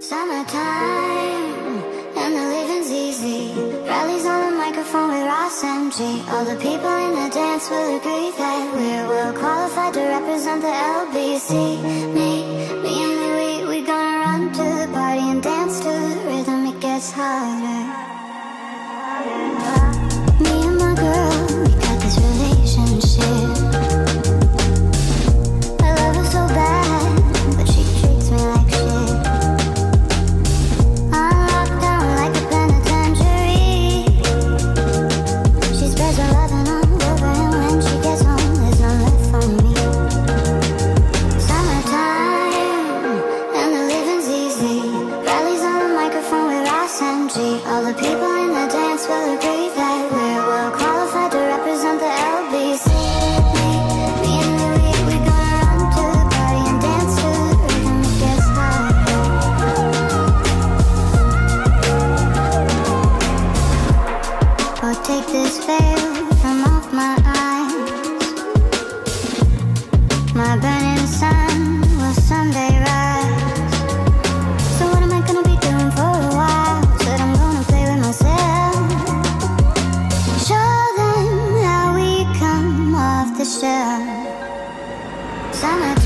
Summertime, and the living's easy. Rallies on the microphone with Ross MG. All the people in the dance will agree that we're well qualified to represent the LBC. Me and Louis, we gonna run to the party and dance to the rhythm. It gets harder. Me and my girl, we got this relationship. I love her so bad, but she treats me like shit. I'm locked down like a penitentiary. She spreads her loving all over, and when she gets home, there's none left for me. Summertime, and the living's easy. Rallies on the microphone with Ross MG. All the people in the dance will agree that we're well qualified to represent the LBC. Me and Louis, we gonna run to the party and dance to the rhythm. It gets harder. Oh, take this veil from off my eyes. My burning sun will someday rise. So what am I gonna be doing for a while? Said I'm gonna play with myself. Show them how we come off the shelf. Summertime.